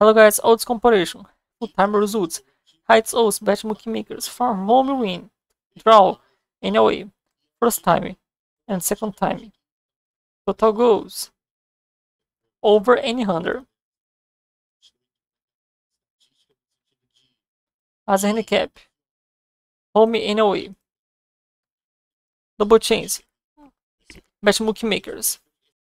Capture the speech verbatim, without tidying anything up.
Hello guys, odds comparison. Full-time results. Heights odds, bet bookmakers. Farm, home win. Draw, anyway. First time and second time. Total goals. Over any hundred. As a handicap. Home anyway. Double chance. Bet bookmakers.